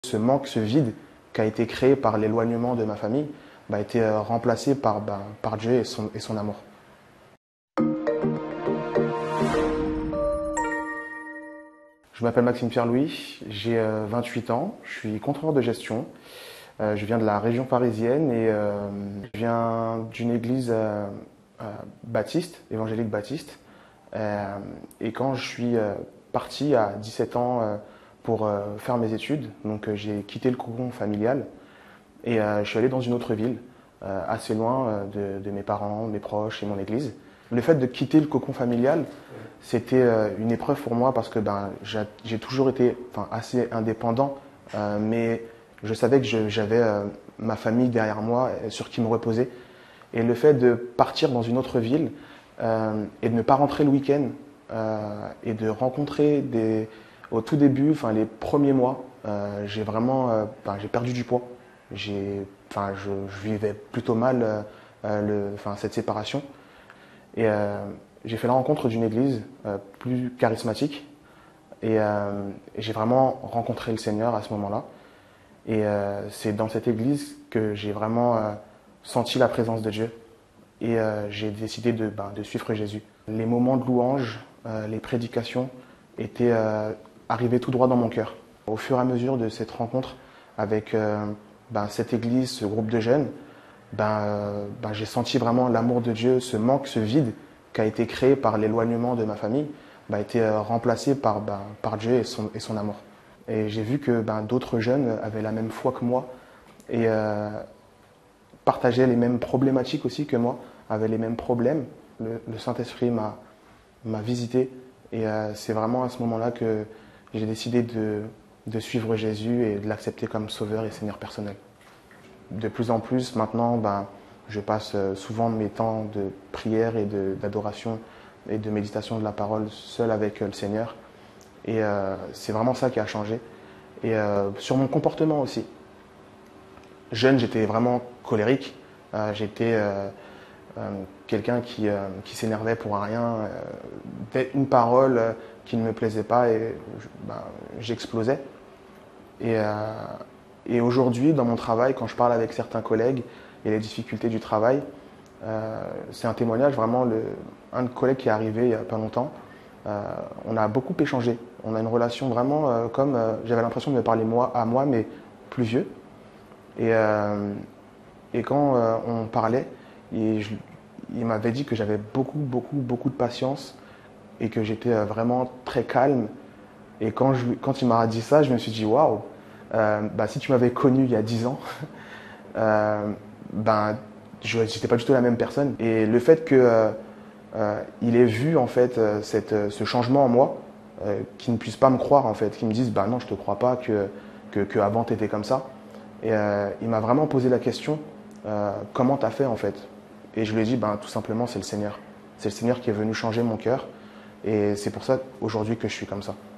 Ce manque, ce vide qui a été créé par l'éloignement de ma famille, a été remplacé par Dieu et son amour. Je m'appelle Maxime Pierre-Louis, j'ai 28 ans, je suis contrôleur de gestion. Je viens de la région parisienne et je viens d'une église baptiste, évangélique baptiste. Et quand je suis parti à 17 ans pour faire mes études, donc j'ai quitté le cocon familial et je suis allé dans une autre ville, assez loin de mes parents, mes proches et mon église. Le fait de quitter le cocon familial, c'était une épreuve pour moi parce que j'ai toujours été assez indépendant, mais je savais que j'avais ma famille derrière moi sur qui me reposer. Et le fait de partir dans une autre ville et de ne pas rentrer le week-end et de rencontrer au tout début, les premiers mois, j'ai vraiment j'ai perdu du poids. Je vivais plutôt mal cette séparation. Et j'ai fait la rencontre d'une église plus charismatique et j'ai vraiment rencontré le Seigneur à ce moment-là. Et c'est dans cette église que j'ai vraiment senti la présence de Dieu et j'ai décidé de suivre Jésus. Les moments de louange, les prédications étaient arrivés tout droit dans mon cœur. Au fur et à mesure de cette rencontre avec cette église, ce groupe de jeunes, j'ai senti vraiment l'amour de Dieu, ce manque, ce vide qui a été créé par l'éloignement de ma famille, a été remplacé par Dieu et son amour. Et j'ai vu que d'autres jeunes avaient la même foi que moi et partageaient les mêmes problématiques aussi que moi, avaient les mêmes problèmes. Le Saint-Esprit m'a visité et c'est vraiment à ce moment-là que j'ai décidé de suivre Jésus et de l'accepter comme sauveur et Seigneur personnel. De plus en plus, maintenant, je passe souvent mes temps de prière et d'adoration et de méditation de la parole seul avec le Seigneur. Et c'est vraiment ça qui a changé. Et sur mon comportement aussi. Jeune, j'étais vraiment colérique. J'étais quelqu'un qui s'énervait pour rien. Une parole qui ne me plaisait pas et j'explosais. Et aujourd'hui, dans mon travail, quand je parle avec certains collègues et les difficultés du travail, c'est un témoignage vraiment. Un collègue qui est arrivé il n'y a pas longtemps, on a beaucoup échangé. On a une relation vraiment comme j'avais l'impression de me parler à moi, mais plus vieux. Et quand on parlait, il m'avait dit que j'avais beaucoup de patience et que j'étais vraiment très calme. Et quand il m'a dit ça, je me suis dit waouh, si tu m'avais connu il y a 10 ans, je n'étais pas du tout la même personne. Et le fait qu'il ait vu en fait ce changement en moi, qu'il ne puisse pas me croire en fait, qu'il me dise non, je te crois pas que avant tu étais comme ça. Et il m'a vraiment posé la question comment tu as fait en fait. Et je lui ai dit tout simplement c'est le Seigneur. C'est le Seigneur qui est venu changer mon cœur et c'est pour ça aujourd'hui que je suis comme ça.